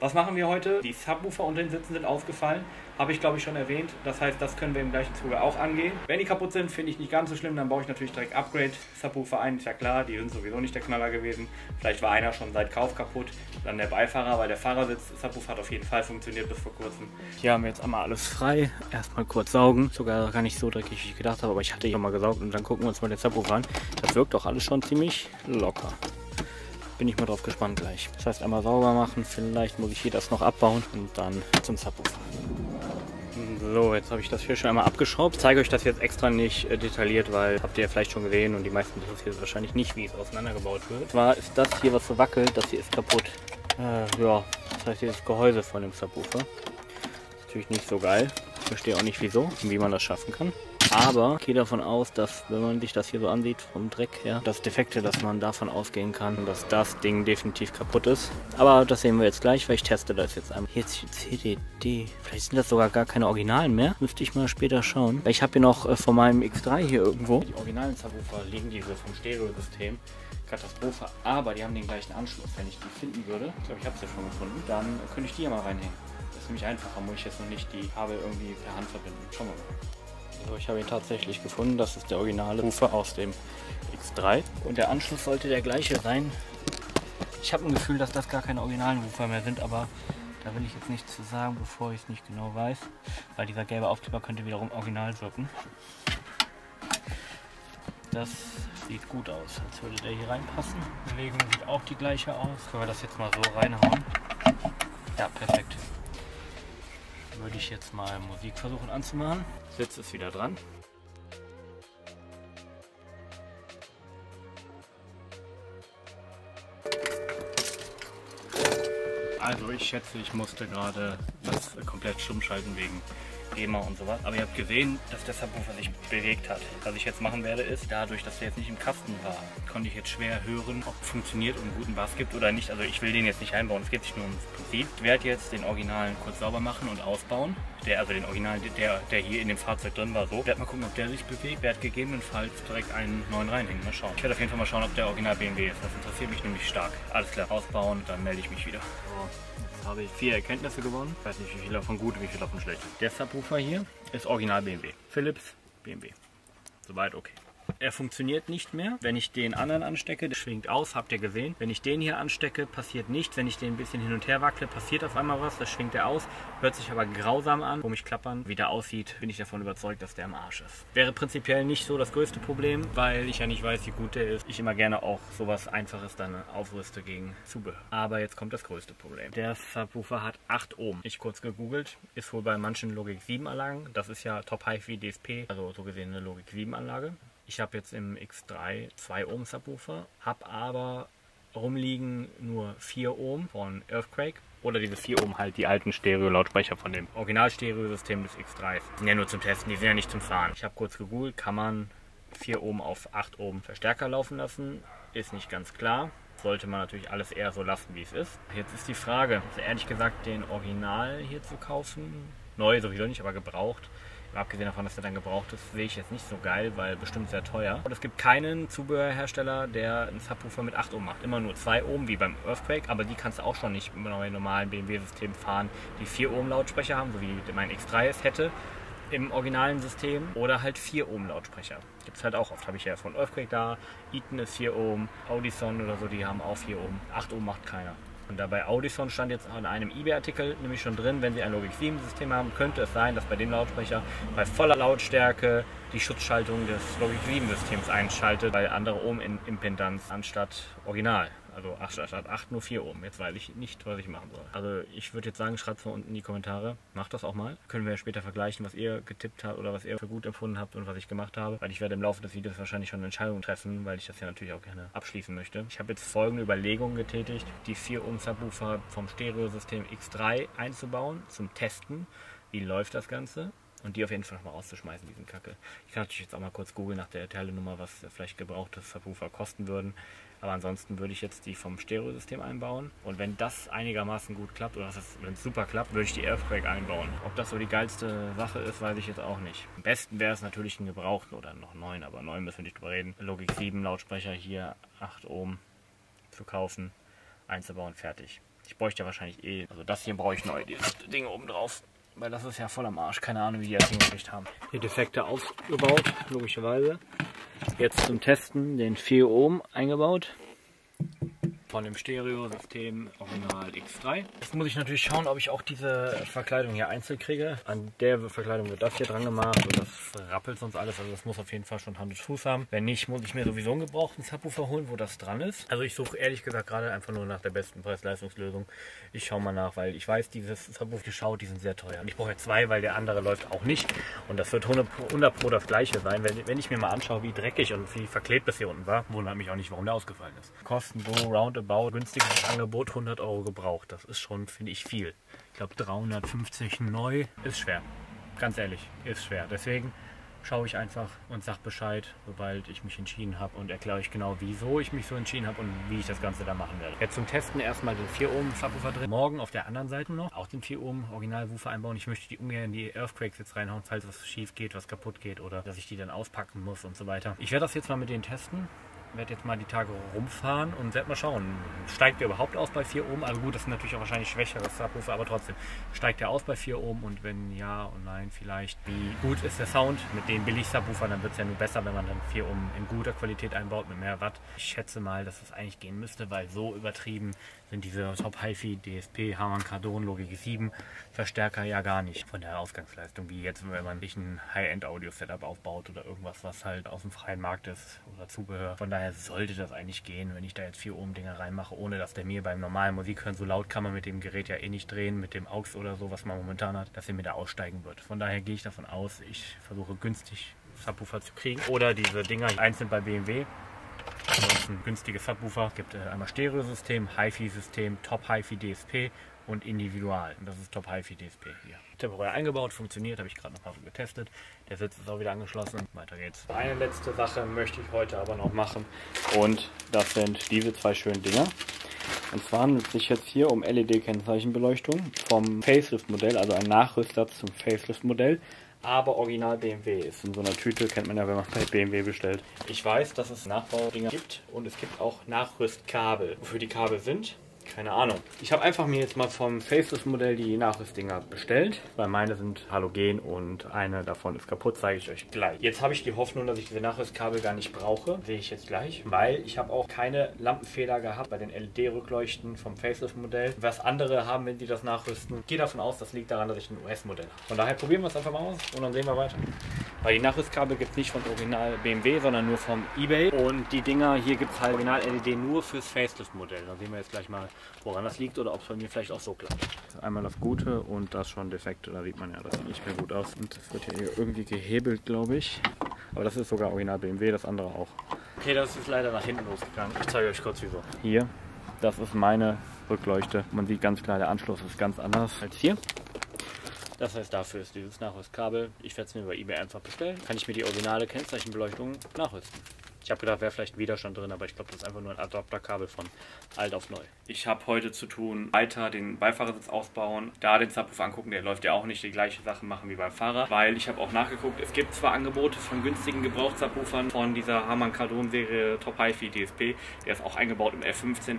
Was machen wir heute? Die Subwoofer unter den Sitzen sind ausgefallen. Habe ich glaube ich schon erwähnt. Das heißt, das können wir im gleichen Zuge auch angehen. Wenn die kaputt sind, finde ich nicht ganz so schlimm. Dann baue ich natürlich direkt Upgrade-Subwoofer ein. Ist ja klar, die sind sowieso nicht der Knaller gewesen. Vielleicht war einer schon seit Kauf kaputt. Dann der Beifahrer, weil der Fahrersitz-Subwoofer hat auf jeden Fall funktioniert bis vor kurzem. Hier haben wir jetzt einmal alles frei. Erstmal kurz saugen. Sogar gar nicht so dreckig, wie ich gedacht habe. Aber ich hatte hier mal gesaugt und dann gucken wir uns mal den Subwoofer an. Das wirkt doch alles schon ziemlich locker. Bin ich mal drauf gespannt gleich. Das heißt, einmal sauber machen, vielleicht muss ich hier das noch abbauen und dann zum Subwoofer. So, jetzt habe ich das hier schon einmal abgeschraubt. Ich zeige euch das jetzt extra nicht detailliert, weil habt ihr ja vielleicht schon gesehen und die meisten interessiert es wahrscheinlich nicht, wie es auseinandergebaut wird. Zwar ist das hier, was so wackelt, das hier ist kaputt. Ja, das heißt, hier ist das Gehäuse von dem Subwoofer. Ist natürlich nicht so geil. Ich verstehe auch nicht wieso und wie man das schaffen kann. Aber ich gehe davon aus, dass, wenn man sich das hier so ansieht, vom Dreck her, das Defekte, dass man davon ausgehen kann, dass das Ding definitiv kaputt ist. Aber das sehen wir jetzt gleich, weil ich teste das jetzt einmal. Jetzt CDD. Vielleicht sind das sogar gar keine Originalen mehr. Müsste ich mal später schauen. Weil ich habe hier noch von meinem X3 hier irgendwo. Die originalen Subwoofer liegen diese vom Stereosystem. Katastrophe. Aber die haben den gleichen Anschluss. Wenn ich die finden würde, ich glaube, ich habe sie ja schon gefunden, dann könnte ich die hier mal reinhängen. Das ist nämlich einfacher, muss ich jetzt noch nicht die Kabel irgendwie per Hand verbinden. Schauen wir mal. So, ich habe ihn tatsächlich gefunden. Das ist der originale Woofer aus dem X3. Und der Anschluss sollte der gleiche sein. Ich habe ein Gefühl, dass das gar keine originalen Woofer mehr sind, aber da will ich jetzt nichts zu sagen, bevor ich es nicht genau weiß. Weil dieser gelbe Aufkleber könnte wiederum original wirken. Das sieht gut aus, als würde der hier reinpassen. Die Bewegung sieht auch die gleiche aus. Können wir das jetzt mal so reinhauen? Ja, perfekt. Würde ich jetzt mal Musik versuchen anzumachen. Sitz ist wieder dran. Also ich schätze, ich musste gerade das komplett stumm schalten wegen GEMA und sowas. Aber ihr habt gesehen, dass der Subwoofer sich bewegt hat. Was ich jetzt machen werde ist, dadurch, dass der jetzt nicht im Kasten war, konnte ich jetzt schwer hören, ob es funktioniert und einen guten Bass gibt oder nicht. Also ich will den jetzt nicht einbauen, es geht sich nur ums Prinzip. Ich werde jetzt den Originalen kurz sauber machen und ausbauen. Also den Originalen, der hier in dem Fahrzeug drin war, so. Ich werde mal gucken, ob der sich bewegt. Werde gegebenenfalls direkt einen neuen reinhängen. Mal schauen. Ich werde auf jeden Fall mal schauen, ob der Original BMW ist. Das interessiert mich nämlich stark. Alles klar, ausbauen, dann melde ich mich wieder. So. Habe ich 4 Erkenntnisse gewonnen. Ich weiß nicht, wie viel davon gut, wie viel davon schlecht. Der Subwoofer hier ist Original BMW. Philips BMW. Soweit okay. Er funktioniert nicht mehr. Wenn ich den anderen anstecke, der schwingt aus, habt ihr gesehen. Wenn ich den hier anstecke, passiert nichts. Wenn ich den ein bisschen hin und her wackle, passiert auf einmal was. Das schwingt er aus, hört sich aber grausam an. Komisch klappern. Wie der aussieht, bin ich davon überzeugt, dass der am Arsch ist. Wäre prinzipiell nicht so das größte Problem, weil ich ja nicht weiß, wie gut der ist. Ich immer gerne auch sowas Einfaches dann aufrüste gegen Zubehör. Aber jetzt kommt das größte Problem. Der Subwoofer hat 8 Ohm. Ich kurz gegoogelt, ist wohl bei manchen Logik 7 Anlagen. Das ist ja Top HiFi DSP, also so gesehen eine Logik 7 Anlage. Ich habe jetzt im X3 2 Ohm Subwoofer, habe aber rumliegen nur 4 Ohm von Earthquake oder diese 4 Ohm halt die alten Stereo-Lautsprecher von dem Original-Stereo-System des X3. Die sind ja nur zum Testen, die sind ja nicht zum Fahren. Ich habe kurz gegoogelt, kann man 4 Ohm auf 8 Ohm Verstärker laufen lassen, ist nicht ganz klar. Sollte man natürlich alles eher so lassen, wie es ist. Jetzt ist die Frage, also ehrlich gesagt den Original hier zu kaufen, neu sowieso nicht, aber gebraucht. Abgesehen davon, dass der dann gebraucht ist, sehe ich jetzt nicht so geil, weil bestimmt sehr teuer. Und es gibt keinen Zubehörhersteller, der einen Subwoofer mit 8 Ohm macht. Immer nur 2 Ohm, wie beim Earthquake, aber die kannst du auch schon nicht mit einem normalen BMW-System fahren, die 4 Ohm Lautsprecher haben, so wie mein X3 es hätte im originalen System. Oder halt 4 Ohm Lautsprecher. Gibt es halt auch oft, habe ich ja von Earthquake da. Eaton ist 4 Ohm, Audison oder so, die haben auch 4 Ohm. 8 Ohm macht keiner. Und dabei Audison stand jetzt in einem eBay-Artikel nämlich schon drin, wenn Sie ein Logik 7-System haben, könnte es sein, dass bei dem Lautsprecher bei voller Lautstärke die Schutzschaltung des Logik 7-Systems einschaltet, bei andere Ohm-Impedanz anstatt Original. Also statt 8 nur 4 Ohm. Jetzt weiß ich nicht, was ich machen soll. Also ich würde jetzt sagen, schreibt es mal unten in die Kommentare. Macht das auch mal. Können wir ja später vergleichen, was ihr getippt habt oder was ihr für gut empfunden habt und was ich gemacht habe. Weil ich werde im Laufe des Videos wahrscheinlich schon eine Entscheidung treffen, weil ich das ja natürlich auch gerne abschließen möchte. Ich habe jetzt folgende Überlegungen getätigt, die 4 Ohm Subwoofer vom Stereosystem X3 einzubauen, zum Testen. Wie läuft das Ganze? Und die auf jeden Fall nochmal rauszuschmeißen, diesen Kacke. Ich kann natürlich jetzt auch mal kurz googeln nach der Teilenummer, was vielleicht gebrauchte Subwoofer kosten würden. Aber ansonsten würde ich jetzt die vom Stereosystem einbauen. Und wenn das einigermaßen gut klappt, oder wenn es super klappt, würde ich die Earthquake einbauen. Ob das so die geilste Sache ist, weiß ich jetzt auch nicht. Am besten wäre es natürlich ein gebrauchten oder noch 9, aber 9 müssen wir nicht drüber reden. Logik 7 Lautsprecher hier, 8 Ohm zu kaufen, einzubauen, fertig. Ich bräuchte ja wahrscheinlich eh, also das hier brauche ich neu, dieses Ding oben drauf. Weil das ist ja voll am Arsch. Keine Ahnung, wie die das hingekriegt haben. Hier Defekte aufgebaut, logischerweise. Jetzt zum Testen den 4 Ohm eingebaut. Von dem Stereo-System Original X3. Jetzt muss ich natürlich schauen, ob ich auch diese Verkleidung hier einzeln kriege. An der Verkleidung wird das hier dran gemacht und das rappelt sonst alles. Also das muss auf jeden Fall schon Hand und Fuß haben. Wenn nicht, muss ich mir sowieso einen gebrauchten Subwoofer holen, wo das dran ist. Also ich suche ehrlich gesagt gerade einfach nur nach der besten Preis-Leistungslösung. Ich schaue mal nach, weil ich weiß, dieses Subwoofer geschaut, die sind sehr teuer. Und ich brauche ja 2, weil der andere läuft auch nicht. Und das wird 100 Pro das gleiche sein. Wenn ich mir mal anschaue, wie dreckig und wie verklebt das hier unten war, wundert mich auch nicht, warum der ausgefallen ist. Kosten so roundabout, günstiges Angebot, 100 Euro gebraucht. Das ist schon, finde ich, viel. Ich glaube 350 neu ist schwer. Ganz ehrlich, ist schwer. Deswegen schaue ich einfach und sage Bescheid, sobald ich mich entschieden habe und erkläre euch genau, wieso ich mich so entschieden habe und wie ich das Ganze da machen werde. Jetzt zum Testen erstmal den 4 Ohm Subwoofer drin. Morgen auf der anderen Seite noch auch den 4 Ohm Original-Woofer einbauen. Ich möchte die ungern in die Earthquakes jetzt reinhauen, falls was schief geht, was kaputt geht oder dass ich die dann auspacken muss und so weiter. Ich werde das jetzt mal mit denen testen. Werde jetzt mal die Tage rumfahren und werde mal schauen, steigt der überhaupt aus bei 4 Ohm? Also gut, das sind natürlich auch wahrscheinlich schwächere Subwoofer, aber trotzdem, steigt der aus bei 4 Ohm und wenn ja und nein vielleicht, wie gut ist der Sound mit den Billig-Subwoofern, dann wird es ja nur besser, wenn man dann 4 Ohm in guter Qualität einbaut mit mehr Watt. Ich schätze mal, dass es eigentlich gehen müsste, weil so übertrieben sind diese Top HiFi, DSP, Harman Kardon, Logic 7 Verstärker ja gar nicht von der Ausgangsleistung, wie jetzt, wenn man sich ein High-End-Audio-Setup aufbaut oder irgendwas, was halt aus dem freien Markt ist oder Zubehör. Von daher sollte das eigentlich gehen, wenn ich da jetzt 4 Ohm Dinger reinmache, ohne dass der mir beim normalen Musikhören, so laut kann man mit dem Gerät ja eh nicht drehen, mit dem AUX oder so, was man momentan hat, dass er mir da aussteigen wird. Von daher gehe ich davon aus, ich versuche günstig Subwoofer zu kriegen oder diese Dinger einzeln bei BMW. Ansonsten günstige Subwoofer. Es gibt einmal Stereo-System, HiFi-System, Top HiFi DSP und Individual. Und das ist Top HiFi DSP hier. Temporär eingebaut, funktioniert, habe ich gerade noch mal getestet. Der Sitz ist auch wieder angeschlossen. Weiter geht's. Eine letzte Sache möchte ich heute aber noch machen. Und das sind diese 2 schönen Dinger. Und zwar handelt es sich jetzt hier um LED-Kennzeichenbeleuchtung vom Facelift-Modell, also ein Nachrüstsatz zum Facelift-Modell. Aber original BMW ist in so einer Tüte, kennt man ja, wenn man bei BMW bestellt. Ich weiß, dass es Nachbaudinger gibt und es gibt auch Nachrüstkabel. Wofür die Kabel sind, keine Ahnung. Ich habe einfach mir jetzt mal vom Facelift-Modell die Nachrüstdinger bestellt, weil meine sind halogen und eine davon ist kaputt, zeige ich euch gleich. Jetzt habe ich die Hoffnung, dass ich diese Nachrüstkabel gar nicht brauche, sehe ich jetzt gleich, weil ich habe auch keine Lampenfehler gehabt bei den LED-Rückleuchten vom Facelift-Modell. Was andere haben, wenn sie das nachrüsten, ich gehe davon aus, das liegt daran, dass ich ein US-Modell habe. Von daher probieren wir es einfach mal aus und dann sehen wir weiter. Weil die Nachrüstkabel gibt es nicht von Original BMW, sondern nur vom eBay. Und die Dinger, hier gibt es halt Original LED nur fürs Facelift-Modell. Da sehen wir jetzt gleich mal, woran das liegt oder ob es bei mir vielleicht auch so klappt. Einmal das Gute und das schon Defekte. Da sieht man ja, das sieht nicht mehr gut aus. Und das wird hier irgendwie gehebelt, glaube ich. Aber das ist sogar Original BMW, das andere auch. Okay, das ist leider nach hinten losgegangen. Ich zeige euch kurz wieso. Hier, das ist meine Rückleuchte. Man sieht ganz klar, der Anschluss ist ganz anders als hier. Das heißt, dafür ist dieses Nachrüstkabel. Ich werde es mir bei eBay einfach bestellen. Kann ich mir die originale Kennzeichenbeleuchtung nachrüsten. Ich habe gedacht, wäre vielleicht Widerstand drin, aber ich glaube, das ist einfach nur ein Adapterkabel von alt auf neu. Ich habe heute zu tun, weiter den Beifahrersitz ausbauen, da den Subwoofer angucken, der läuft ja auch nicht, die gleiche Sache machen wie beim Fahrer, weil ich habe auch nachgeguckt, es gibt zwar Angebote von günstigen Gebrauchssubwoofern von dieser Harman Kardon Serie Top HiFi DSP, der ist auch eingebaut im F15,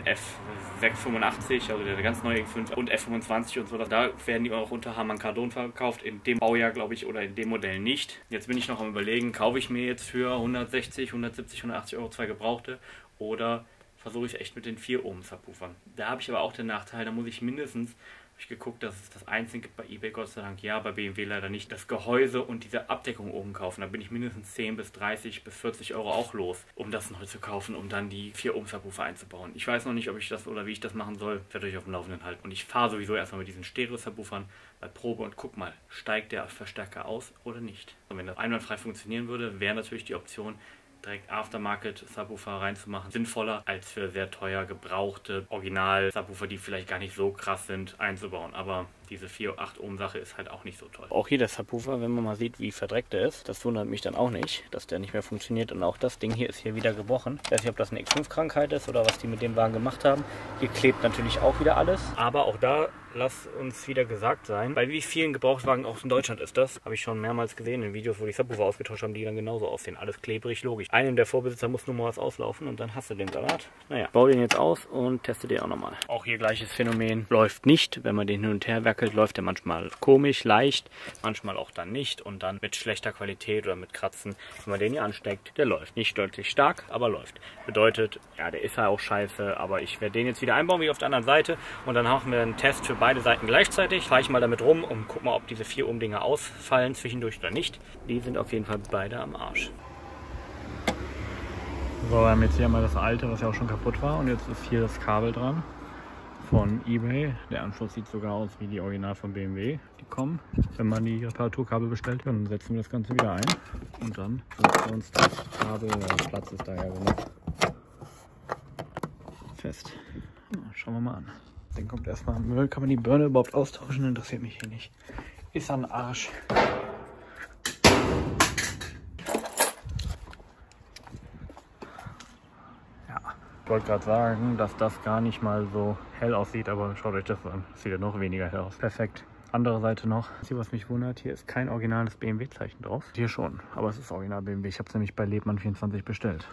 F685, also der ganz neue X5 und F25 und so, da werden die auch unter Harman Kardon verkauft, in dem Baujahr glaube ich oder in dem Modell nicht. Jetzt bin ich noch am Überlegen, kaufe ich mir jetzt für 160, 170, 180 Euro 2 gebrauchte oder versuche ich echt mit den 4 Ohm Subwoofern. Da habe ich aber auch den Nachteil, da muss ich mindestens, habe ich geguckt, dass es das einzige gibt bei eBay, Gott sei Dank, ja, bei BMW leider nicht, das Gehäuse und diese Abdeckung oben kaufen. Da bin ich mindestens 10 bis 30 bis 40 Euro auch los, um das neu zu kaufen, um dann die 4 Ohm Subwoofer einzubauen. Ich weiß noch nicht, ob ich das oder wie ich das machen soll, werde euch auf dem Laufenden halten. Und ich fahre sowieso erstmal mit diesen Stereo Subwoofern bei Probe und guck mal, steigt der Verstärker aus oder nicht. Und wenn das einwandfrei funktionieren würde, wäre natürlich die Option, direkt Aftermarket Subwoofer reinzumachen, sinnvoller als für sehr teuer gebrauchte Original Subwoofer, die vielleicht gar nicht so krass sind, einzubauen. Aber diese 4,8 Ohm Sache ist halt auch nicht so toll. Auch hier der Subwoofer, wenn man mal sieht, wie verdreckt er ist, das wundert mich dann auch nicht, dass der nicht mehr funktioniert. Und auch das Ding hier ist hier wieder gebrochen. Ich weiß nicht, ob das eine X5-Krankheit ist oder was die mit dem Wagen gemacht haben. Hier klebt natürlich auch wieder alles. Aber auch da, lass uns wieder gesagt sein, bei wie vielen Gebrauchtwagen auch in Deutschland ist das, habe ich schon mehrmals gesehen in Videos, wo die Subwoofer ausgetauscht haben, die dann genauso aussehen. Alles klebrig, logisch. Einem der Vorbesitzer muss nur mal was auslaufen und dann hast du den Salat. Naja, bau den jetzt aus und teste den auch nochmal. Auch hier gleiches Phänomen. Läuft nicht, wenn man den hin und her werkelt, läuft der manchmal komisch, leicht, manchmal auch dann nicht und dann mit schlechter Qualität oder mit Kratzen. Wenn man den hier ansteckt, der läuft. Nicht deutlich stark, aber läuft. Bedeutet, ja, der ist ja auch scheiße, aber ich werde den jetzt wieder einbauen, wie auf der anderen Seite und dann machen wir einen Test für beide Seiten gleichzeitig. Fahre ich mal damit rum und guck mal, ob diese 4 Ohm Dinger ausfallen zwischendurch oder nicht. Die sind auf jeden Fall beide am Arsch. So, wir haben jetzt hier mal das alte, was ja auch schon kaputt war und jetzt ist hier das Kabel dran von eBay. Der Anschluss sieht sogar aus wie die Original von BMW. Die kommen, wenn man die Reparaturkabel bestellt, dann setzen wir das Ganze wieder ein und dann setzen wir uns das Kabel, der Platz ist da ja genug, fest. Schauen wir mal an. Dann kommt erstmal Müll. Kann man die Birne überhaupt austauschen? Interessiert mich hier nicht. Ist ein Arsch. Ja. Ich wollte gerade sagen, dass das gar nicht mal so hell aussieht, aber schaut euch das an. Das sieht ja noch weniger hell aus. Perfekt. Andere Seite noch. Hier, was mich wundert, hier ist kein originales BMW-Zeichen drauf. Hier schon, aber es ist original BMW. Ich habe es nämlich bei Lebmann24 bestellt.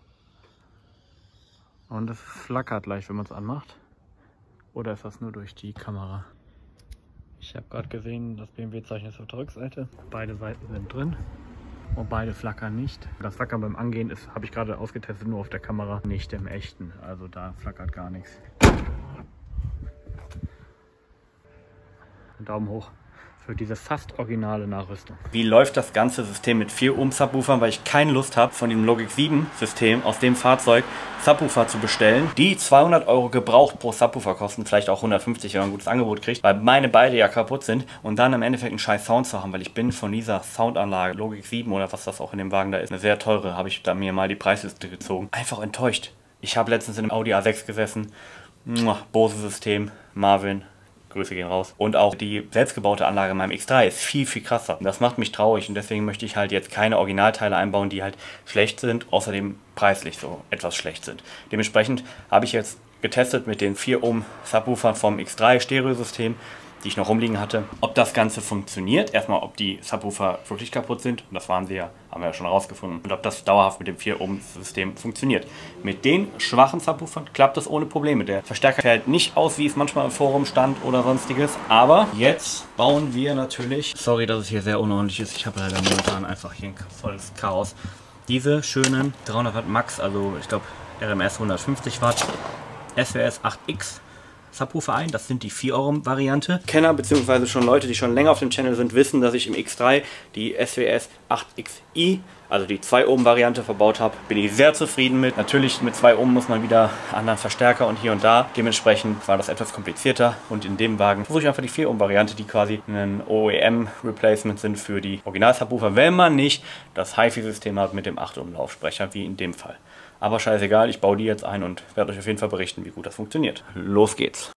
Und es flackert leicht, wenn man es anmacht. Oder ist das nur durch die Kamera? Ich habe gerade gesehen, das BMW-Zeichen ist auf der Rückseite. Beide Seiten sind drin und beide flackern nicht. Das Flackern beim Angehen ist, habe ich gerade ausgetestet, nur auf der Kamera, nicht im echten. Also da flackert gar nichts. Daumen hoch für diese fast originale Nachrüstung. Wie läuft das ganze System mit 4 Ohm Subwoofern, weil ich keine Lust habe, von dem Logic 7 System aus dem Fahrzeug Subwoofer zu bestellen, die 200 € gebraucht pro Subwoofer kosten, vielleicht auch 150, wenn man ein gutes Angebot kriegt, weil meine beide ja kaputt sind und dann im Endeffekt einen scheiß Sound zu haben, weil ich bin von dieser Soundanlage Logic 7 oder was das auch in dem Wagen da ist, eine sehr teure, habe ich da mir mal die Preisliste gezogen, einfach enttäuscht. Ich habe letztens in einem Audi A6 gesessen, Bose System, Marvin, Grüße gehen raus. Und auch die selbstgebaute Anlage in meinem X3 ist viel, viel krasser. Und das macht mich traurig und deswegen möchte ich halt jetzt keine Originalteile einbauen, die halt schlecht sind, außerdem preislich so etwas schlecht sind. Dementsprechend habe ich jetzt getestet mit den 4 Ohm Subwoofern vom X3 Stereosystem, die ich noch rumliegen hatte, ob das Ganze funktioniert. Erstmal, ob die Subwoofer wirklich kaputt sind. Und das waren sie ja, haben wir ja schon herausgefunden. Und ob das dauerhaft mit dem 4 Ohm System funktioniert. Mit den schwachen Subwoofern klappt das ohne Probleme. Der Verstärker fällt nicht aus, wie es manchmal im Forum stand oder sonstiges. Aber jetzt bauen wir natürlich, sorry, dass es hier sehr unordentlich ist. Ich habe leider momentan einfach hier ein volles Chaos. Diese schönen 300 Watt Max, also ich glaube RMS 150 Watt, SWS 8X Subwoofer ein. Das sind die 4 Ohm Variante. Kenner bzw. schon Leute, die schon länger auf dem Channel sind, wissen, dass ich im X3 die SWS 8XI, also die 2 Ohm Variante verbaut habe. Bin ich sehr zufrieden mit. Natürlich mit 2 Ohm muss man wieder anderen Verstärker und hier und da. Dementsprechend war das etwas komplizierter und in dem Wagen versuche ich einfach die 4 Ohm Variante, die quasi ein OEM Replacement sind für die Original Subwoofer, wenn man nicht das HiFi System hat mit dem 8 Ohm Laufsprecher, wie in dem Fall. Aber scheißegal, ich baue die jetzt ein und werde euch auf jeden Fall berichten, wie gut das funktioniert. Los geht's!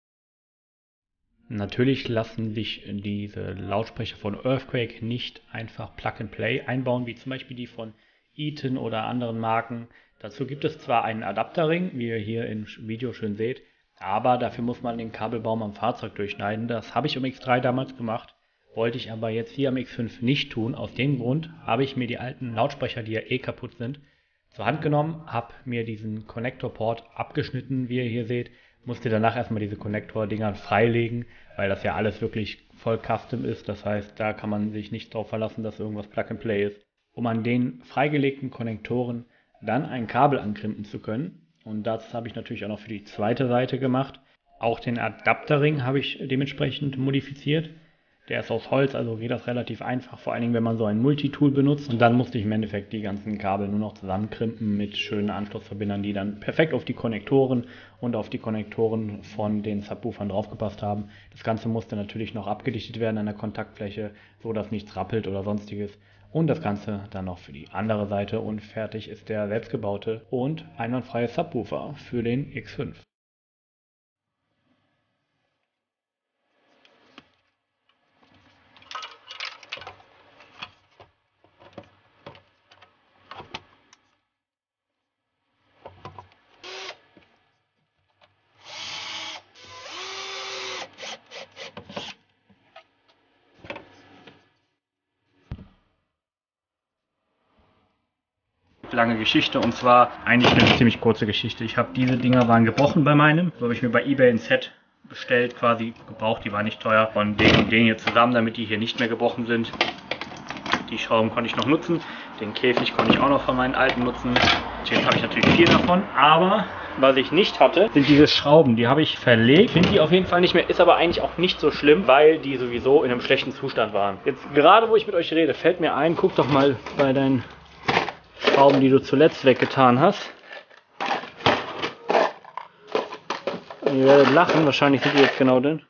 Natürlich lassen sich diese Lautsprecher von Earthquake nicht einfach Plug-and-Play einbauen, wie zum Beispiel die von Eaton oder anderen Marken. Dazu gibt es zwar einen Adapterring, wie ihr hier im Video schön seht, aber dafür muss man den Kabelbaum am Fahrzeug durchschneiden. Das habe ich am X3 damals gemacht, wollte ich aber jetzt hier am X5 nicht tun. Aus dem Grund habe ich mir die alten Lautsprecher, die ja eh kaputt sind, zur Hand genommen, habe mir diesen Konnektorport abgeschnitten, wie ihr hier seht, musste danach erstmal diese Konnektor-Dinger freilegen, weil das ja alles wirklich voll Custom ist. Das heißt, da kann man sich nicht darauf verlassen, dass irgendwas Plug-and-Play ist. Um an den freigelegten Konnektoren dann ein Kabel ankrimpen zu können. Und das habe ich natürlich auch noch für die zweite Seite gemacht. Auch den Adapterring habe ich dementsprechend modifiziert. Der ist aus Holz, also geht das relativ einfach, vor allen Dingen, wenn man so ein Multitool benutzt. Und dann musste ich im Endeffekt die ganzen Kabel nur noch zusammenkrimpen mit schönen Anschlussverbindern, die dann perfekt auf die Konnektoren und auf die Konnektoren von den Subwoofern draufgepasst haben. Das Ganze musste natürlich noch abgedichtet werden an der Kontaktfläche, so dass nichts rappelt oder sonstiges. Und das Ganze dann noch für die andere Seite und fertig ist der selbstgebaute und einwandfreie Subwoofer für den X5. lange Geschichte und zwar eigentlich eine ziemlich kurze Geschichte. Ich habe diese Dinger waren gebrochen bei meinem, so habe ich mir bei eBay ein Set bestellt, quasi gebraucht, die war nicht teuer, von den und den hier zusammen, damit die hier nicht mehr gebrochen sind. Die Schrauben konnte ich noch nutzen, den Käfig konnte ich auch noch von meinen alten nutzen. Jetzt habe ich natürlich 4 davon, aber was ich nicht hatte, sind diese Schrauben. Die habe ich verlegt, finde die auf jeden Fall nicht mehr, ist aber eigentlich auch nicht so schlimm, weil die sowieso in einem schlechten Zustand waren. Jetzt gerade, wo ich mit euch rede, fällt mir ein, guck doch mal bei deinen Schrauben, die du zuletzt weggetan hast. Ihr werdet lachen, wahrscheinlich sind die jetzt genau drin.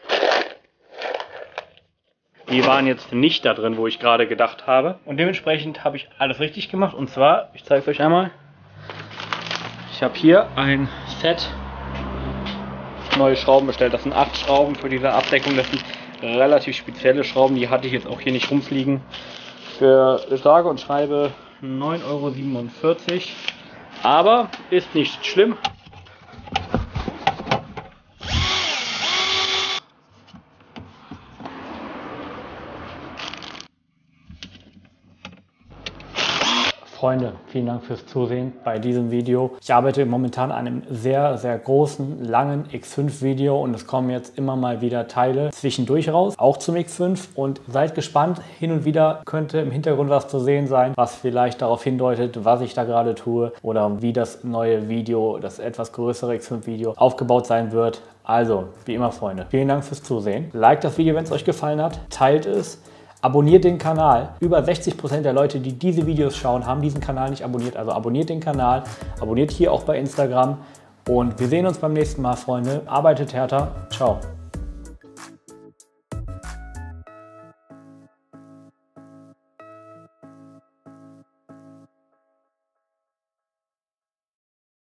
Die waren jetzt nicht da drin, wo ich gerade gedacht habe. Und dementsprechend habe ich alles richtig gemacht. Und zwar, ich zeige es euch einmal. Ich habe hier ein Set neue Schrauben bestellt. Das sind 8 Schrauben für diese Abdeckung. Das sind relativ spezielle Schrauben. Die hatte ich jetzt auch hier nicht rumfliegen. Für sage und schreibe 9,47 €. Aber ist nicht schlimm. Freunde, vielen Dank fürs Zusehen bei diesem Video. Ich arbeite momentan an einem sehr, sehr großen, langen X5-Video und es kommen jetzt immer mal wieder Teile zwischendurch raus, auch zum X5 und seid gespannt. Hin und wieder könnte im Hintergrund was zu sehen sein, was vielleicht darauf hindeutet, was ich da gerade tue oder wie das neue Video, das etwas größere X5-Video aufgebaut sein wird. Also, wie immer Freunde, vielen Dank fürs Zusehen. Liked das Video, wenn es euch gefallen hat, teilt es. Abonniert den Kanal. Über 60% der Leute, die diese Videos schauen, haben diesen Kanal nicht abonniert. Also abonniert den Kanal, abonniert hier auch bei Instagram. Und wir sehen uns beim nächsten Mal, Freunde. Arbeitet härter. Ciao.